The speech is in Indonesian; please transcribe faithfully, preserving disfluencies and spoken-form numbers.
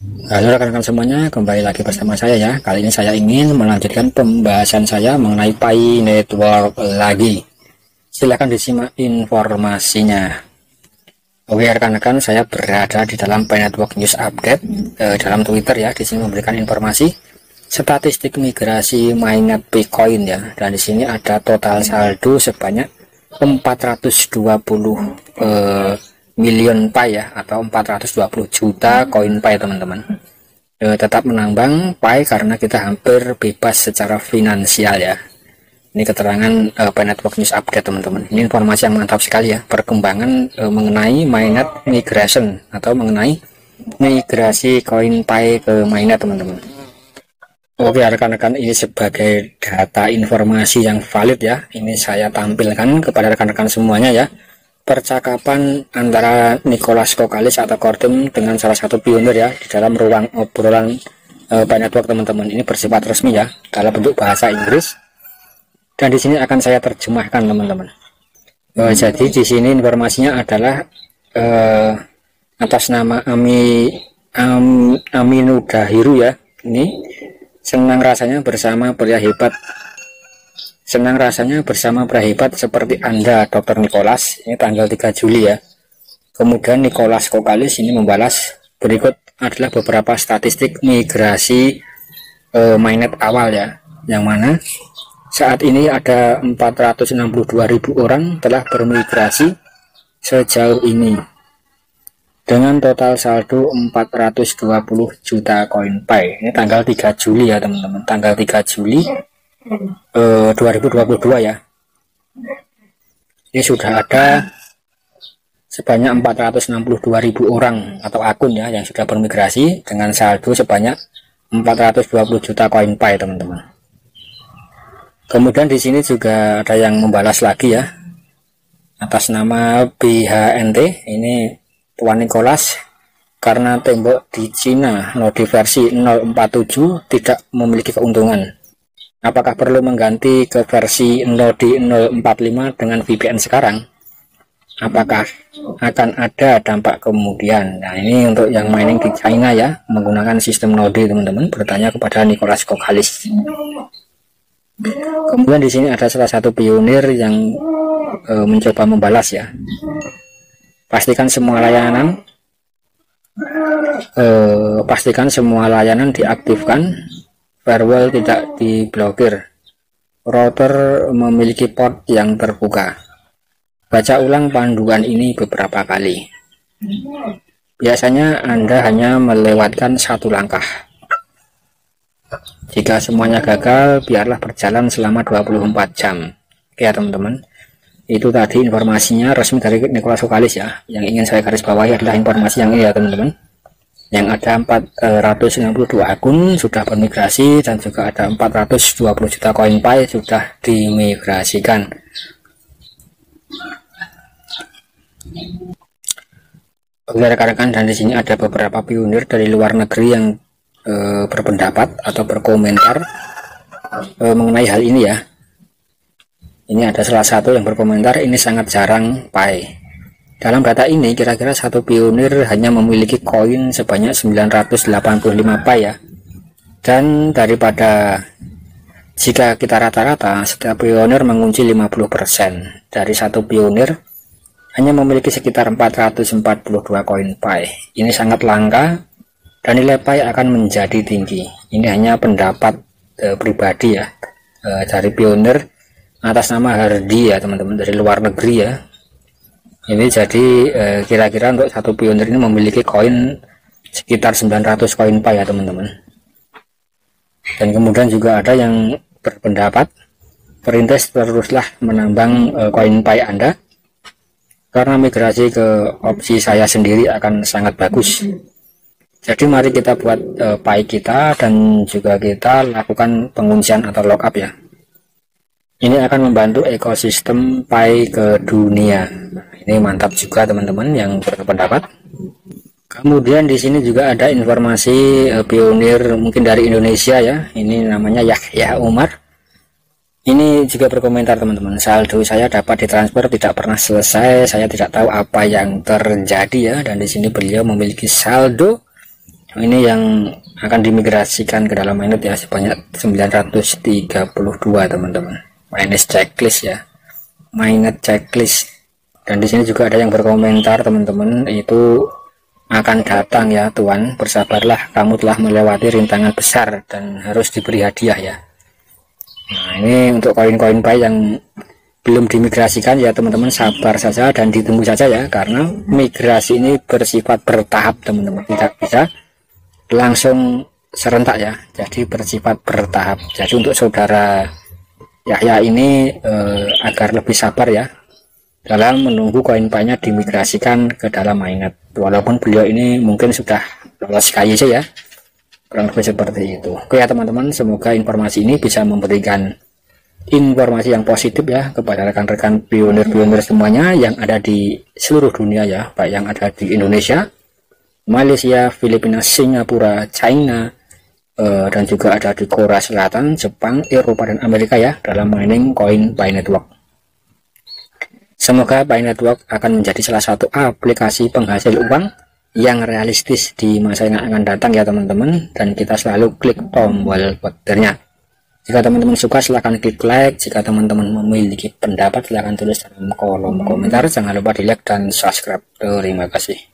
Halo rekan-rekan semuanya, kembali lagi bersama saya ya. Kali ini saya ingin melanjutkan pembahasan saya mengenai Pi Network lagi. Silahkan disimak informasinya. Oke rekan-rekan, saya berada di dalam Pi Network News Update eh, dalam Twitter ya. Di sini memberikan informasi statistik migrasi mainnet Bitcoin ya. Dan di sini ada total saldo sebanyak empat ratus dua puluh eh, million Pi ya, atau empat ratus dua puluh juta koin Pi teman-teman. E, tetap menambang Pi karena kita hampir bebas secara finansial ya. Ini keterangan e, Pi Network News Update teman-teman. Ini informasi yang mantap sekali ya, perkembangan e, mengenai mainnet migration atau mengenai migrasi koin Pi ke mainnet teman-teman. Oke rekan-rekan, ini sebagai data informasi yang valid ya. Ini saya tampilkan kepada rekan-rekan semuanya ya. Percakapan antara Nicholas Kokalis atau Kortem dengan salah satu pionir ya di dalam ruang obrolan uh, Pi Network teman-teman. Ini bersifat resmi ya, dalam bentuk bahasa Inggris, dan di sini akan saya terjemahkan teman-teman. Uh, jadi di sini informasinya adalah uh, atas nama Ami Am, Aminudahiru ya. Ini senang rasanya bersama pria hebat. Senang rasanya bersama pria hebat seperti Anda, dokter Nicholas. Ini tanggal tiga Juli ya. Kemudian Nicholas Kokalis ini membalas, berikut adalah beberapa statistik migrasi eh, mainnet awal ya, yang mana saat ini ada empat ratus enam puluh dua ribu orang telah bermigrasi sejauh ini dengan total saldo empat ratus dua puluh juta koin Pi. Ini tanggal tiga Juli ya teman-teman, tanggal tiga Juli Uh, dua ribu dua puluh dua ya. Ini sudah ada sebanyak empat ratus enam puluh dua ribu orang atau akun ya yang sudah bermigrasi dengan saldo sebanyak empat ratus dua puluh juta koin Pi teman-teman. Kemudian di sini juga ada yang membalas lagi ya, atas nama B H N T. Ini Tuan Nicholas, karena tembok di Cina Node versi nol empat tujuh tidak memiliki keuntungan. Apakah perlu mengganti ke versi Node nol empat lima dengan V P N sekarang? Apakah akan ada dampak kemudian? Nah, ini untuk yang mining di China ya, menggunakan sistem Node teman-teman, bertanya kepada Nicholas Kokalis. Kemudian di sini ada salah satu pionir yang e, mencoba membalas ya. Pastikan semua layanan e, pastikan semua layanan diaktifkan. Firewall tidak diblokir. Router memiliki port yang terbuka. Baca ulang panduan ini beberapa kali. Biasanya Anda hanya melewatkan satu langkah. Jika semuanya gagal, biarlah berjalan selama dua puluh empat jam. Oke ya teman-teman. Itu tadi informasinya resmi dari Nicholas Kokalis ya. Yang ingin saya garis bawahi adalah informasi yang ini ya teman-teman. Yang ada empat ratus enam puluh dua akun sudah bermigrasi, dan juga ada empat ratus dua puluh juta koin Pi sudah dimigrasikan. Oke rekan-rekan, dan di sini ada beberapa pionir dari luar negeri yang e, berpendapat atau berkomentar e, mengenai hal ini ya. Ini ada salah satu yang berkomentar, ini sangat jarang Pi. Dalam data ini kira-kira satu pionir hanya memiliki koin sebanyak sembilan ratus delapan puluh lima Pi ya. Dan daripada jika kita rata-rata setiap pionir mengunci lima puluh persen, dari satu pionir hanya memiliki sekitar empat ratus empat puluh dua koin Pi. Ini sangat langka dan nilai Pi akan menjadi tinggi. Ini hanya pendapat e, pribadi ya, e, dari pionir atas nama Hardy ya teman-teman, dari luar negeri ya. Ini jadi kira-kira eh, untuk satu pionir ini memiliki koin sekitar sembilan ratus koin Pi ya teman-teman. Dan kemudian juga ada yang berpendapat, perintis teruslah menambang eh, koin Pi Anda, karena migrasi ke opsi saya sendiri akan sangat bagus. Jadi mari kita buat eh, Pi kita, dan juga kita lakukan penguncian atau lockup ya. Ini akan membantu ekosistem Pi ke dunia. Nah, ini mantap juga teman-teman yang berpendapat. Kemudian di sini juga ada informasi uh, pionir mungkin dari Indonesia ya. Ini namanya Yahya Umar. Ini juga berkomentar teman-teman, saldo saya dapat ditransfer tidak pernah selesai, saya tidak tahu apa yang terjadi ya. Dan di sini beliau memiliki saldo Ini yang akan dimigrasikan ke dalam mainnet ya, sebanyak sembilan ratus tiga puluh dua teman-teman. Mainnet checklist ya, mainnet checklist. Dan di sini juga ada yang berkomentar teman-teman, itu akan datang ya Tuan, bersabarlah, kamu telah melewati rintangan besar dan harus diberi hadiah ya. Nah ini untuk koin-koin buy yang belum dimigrasikan ya teman-teman, sabar saja dan ditunggu saja ya, karena migrasi ini bersifat bertahap teman-teman, tidak bisa langsung serentak ya, jadi bersifat bertahap. Jadi untuk saudara Yahya ini eh, agar lebih sabar ya dalam menunggu koin buy-nya dimigrasikan ke dalam mainnet, walaupun beliau ini mungkin sudah lolos K Y C ya, kurang lebih seperti itu. Oke ya teman-teman, semoga informasi ini bisa memberikan informasi yang positif ya kepada rekan-rekan pionir-pionir semuanya yang ada di seluruh dunia ya, baik yang ada di Indonesia, Malaysia, Filipina, Singapura, China, eh, dan juga ada di Korea Selatan, Jepang, Eropa, dan Amerika ya, dalam mining koin buy network. Semoga buy network akan menjadi salah satu aplikasi penghasil uang yang realistis di masa yang akan datang ya teman-teman, dan kita selalu klik tombol butternya. Jika teman-teman suka silahkan klik like, jika teman-teman memiliki pendapat silahkan tulis dalam kolom komentar, jangan lupa di like dan subscribe. Terima kasih.